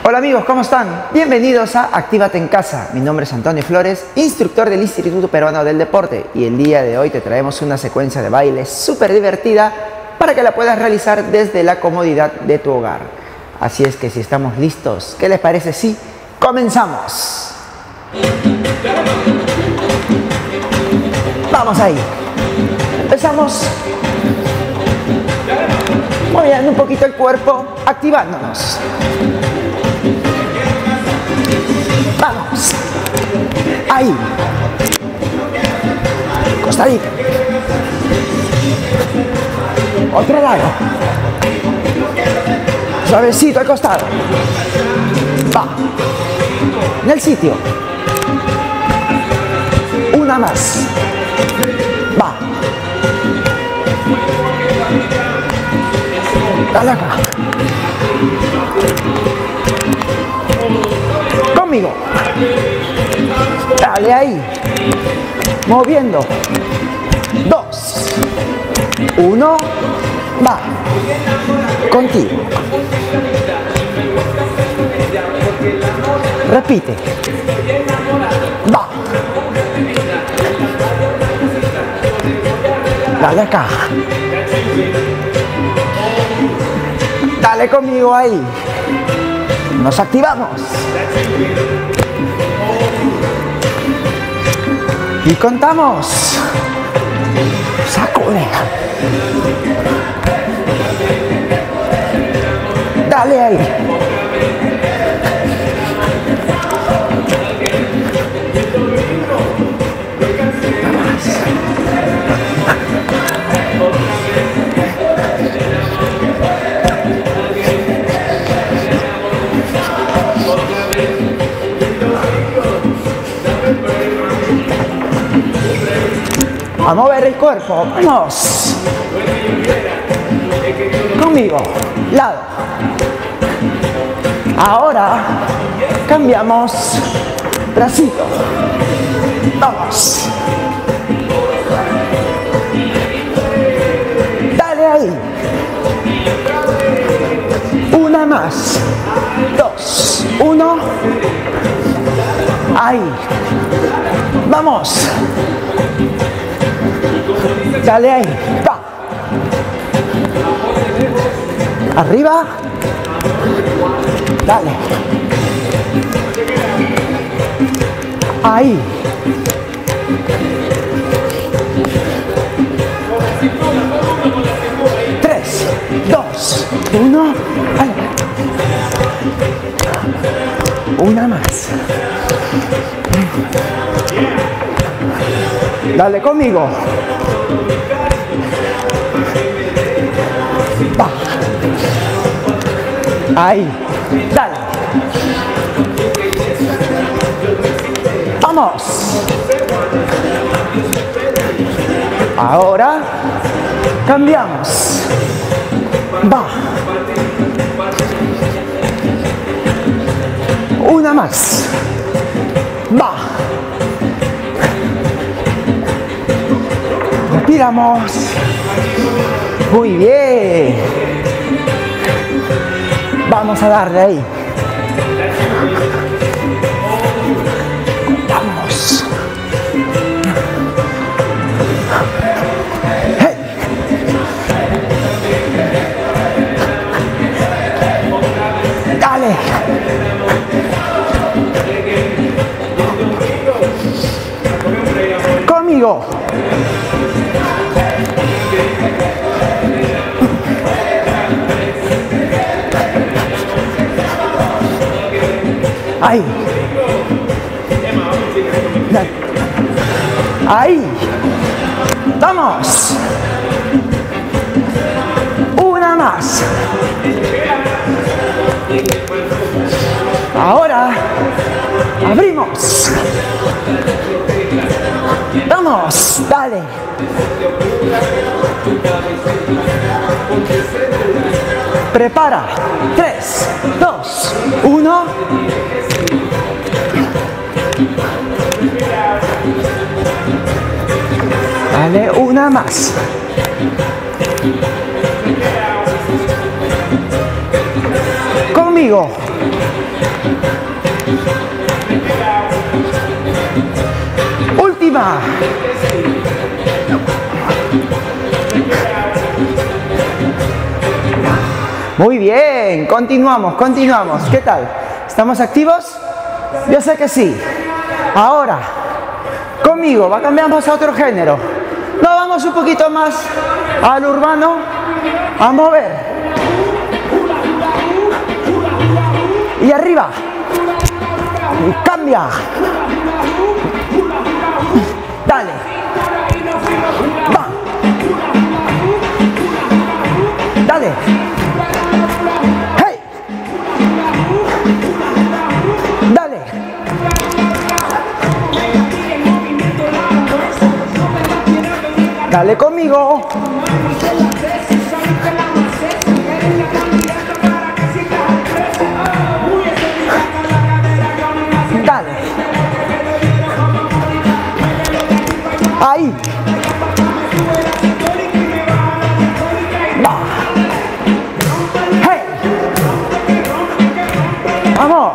Hola amigos, ¿cómo están? Bienvenidos a Actívate en Casa. Mi nombre es Antonio Flores, instructor del Instituto Peruano del Deporte, y el día de hoy te traemos una secuencia de baile súper divertida para que la puedas realizar desde la comodidad de tu hogar. Así es que si estamos listos, ¿qué les parece si comenzamos? Vamos ahí. Empezamos moviendo un poquito el cuerpo, activándonos. Vamos. Ahí. Costadito. Otro lado. Suavecito al costado. Va. En el sitio. Una más. Va. Dale acá. Conmigo. Dale ahí. Moviendo. 2. 1. Va. Contigo. Repite. Va. Dale acá. Dale conmigo ahí. Nos activamos. Y contamos. Sacude. Dale ahí. A mover el cuerpo, vamos. Conmigo, lado. Ahora cambiamos bracito. Vamos. Dale ahí. Una más. 2, 1. Ahí. Vamos. Dale ahí, va. Arriba. Dale. Ahí. Tres, 2, 1. Una más. Dale conmigo. Va. Ahí. Dale. Vamos. Ahora cambiamos. Va. Una más. Va. Respiramos. Muy bien. Vamos a darle ahí. Vamos. Hey. Dale. Conmigo. Ahí. Ahí. Vamos. Una más. Ahora abrimos. Vamos. Dale. Prepara. 3, 2, 1. Dale una más. Conmigo. Última. Muy bien, continuamos, continuamos. ¿Qué tal? ¿Estamos activos? Yo sé que sí. Ahora, conmigo, cambiamos a otro género. Nos vamos un poquito más al urbano, a mover. Y arriba. Y cambia. Dale. Va. Dale. Hey. Dale. Dale conmigo. Dale. Ahí. Va. Hey. Vamos.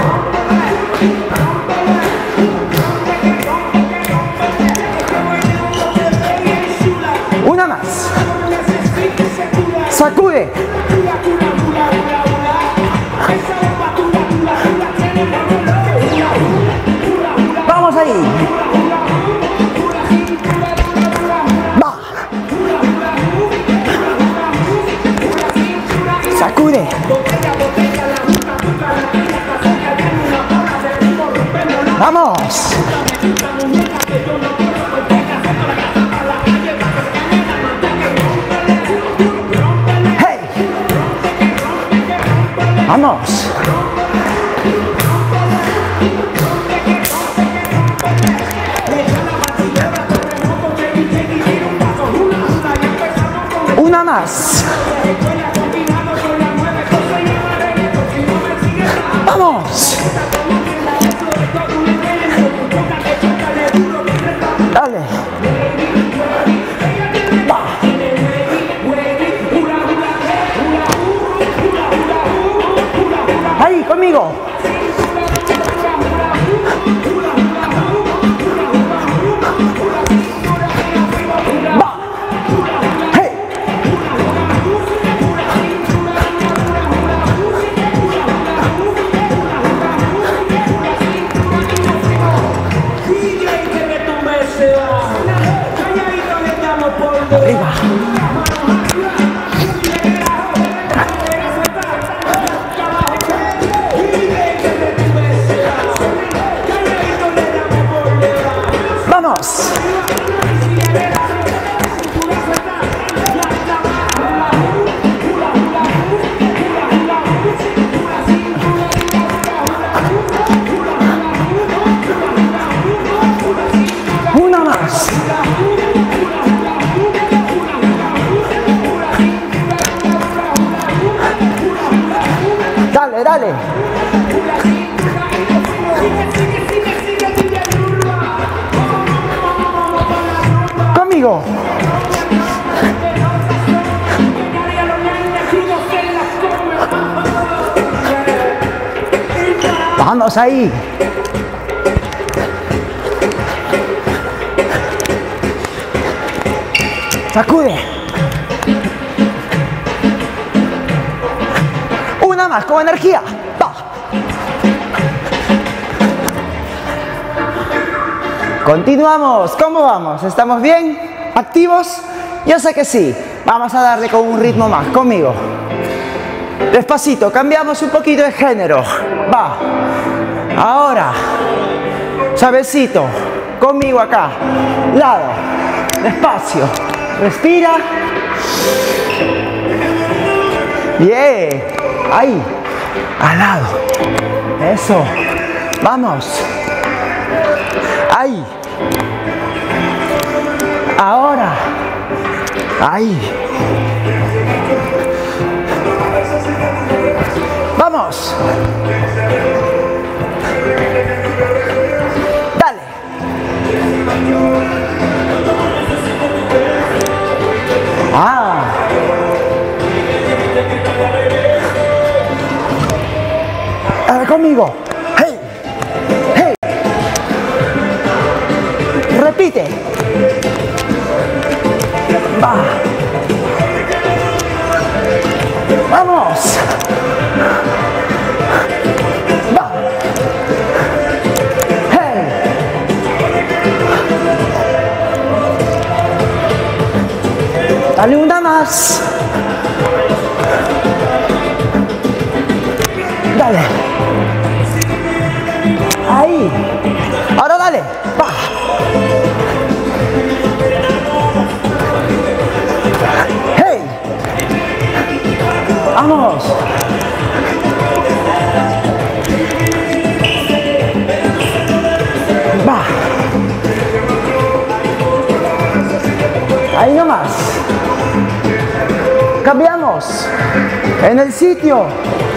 Una más. Sacude. Vamos ahí. Va. Sacude. Vamos. Hey. Vamos. Una más. Vamos. Dale. Va. Ahí, conmigo. Va. Hey. Arriba. Vamos. Una más. Dale, dale. Conmigo. Vamos ahí. Sacude. Una más, con energía. Va. Continuamos. ¿Cómo vamos? ¿Estamos bien? ¿Activos? Yo sé que sí. Vamos a darle con un ritmo más. Conmigo. Despacito. Cambiamos un poquito de género. Va. Ahora. Suavecito. Conmigo acá. Lado. Despacio. Respira. Bien. Ahí. Al lado. Eso. Vamos. Ahí. Ahora. Ahí. Vamos. Dale. conmigo. Hey, hey. Repite. Va. Vamos. Va. Hey. Dale una más. Dale. Ahí. Ahora dale. Va. Hey. Vamos. Va. Ahí nomás. Cambiamos. En el sitio.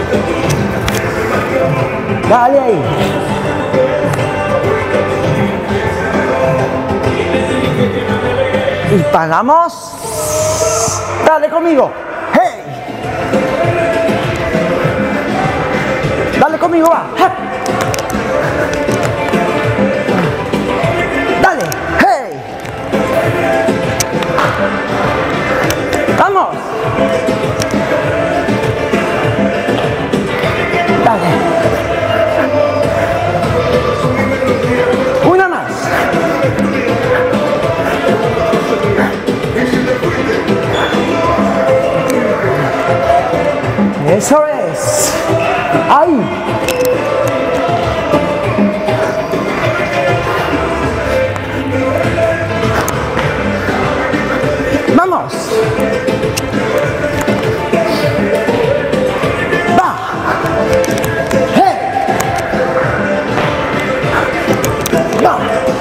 Dale ahí. Y paramos. Dale conmigo. Hey. Dale conmigo, va. Dale. Hey. Vamos. Dale. Una más. Eso es. Ahí. Vamos. Va. Hey. Va.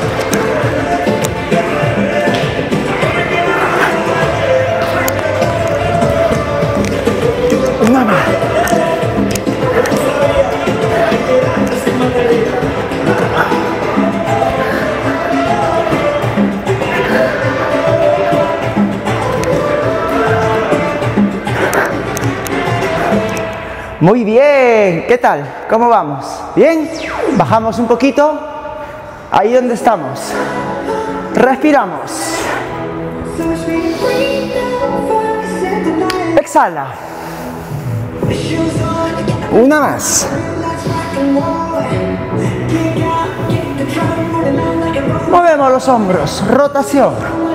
Una más. Muy bien, ¿qué tal? ¿Cómo vamos? ¿Bien? Bajamos un poquito. Ahí donde estamos. Respiramos. Exhala. Una más. Movemos los hombros. Rotación.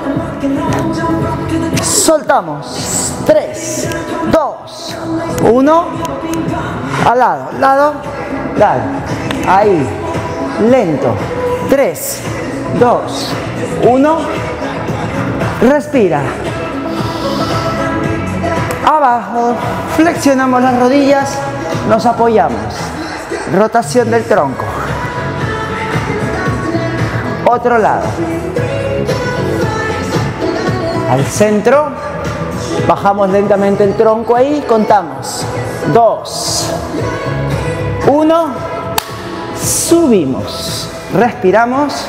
Soltamos. 3, 2, 1. Al lado, lado, dale. Ahí. Lento. 3, 2, 1. Respira. Abajo. Flexionamos las rodillas. Nos apoyamos. Rotación del tronco. Otro lado. Al centro. Bajamos lentamente el tronco ahí. Contamos. 2, 1. Subimos. Respiramos.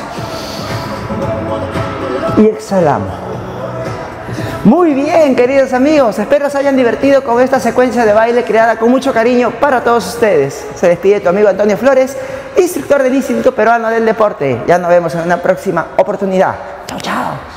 Y exhalamos. Muy bien, queridos amigos. Espero se hayan divertido con esta secuencia de baile creada con mucho cariño para todos ustedes. Se despide tu amigo Antonio Flores, instructor del Instituto Peruano del Deporte. Ya nos vemos en una próxima oportunidad. Chao, chao.